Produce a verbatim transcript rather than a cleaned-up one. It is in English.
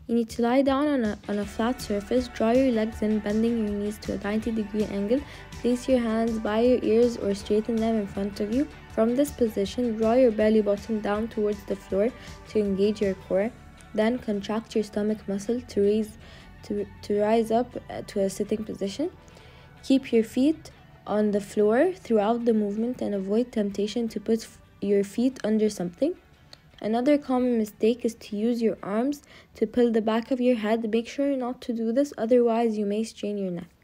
You need to lie down on a, on a flat surface, draw your legs in, bending your knees to a ninety degree angle. Place your hands by your ears or straighten them in front of you. From this position, draw your belly button down towards the floor to engage your core. Then contract your stomach muscle to raise to, to rise up to a sitting position. Keep your feet on the floor throughout the movement and avoid temptation to put f- your feet under something. Another common mistake is to use your arms to pull the back of your head. Make sure not to do this, otherwise you may strain your neck.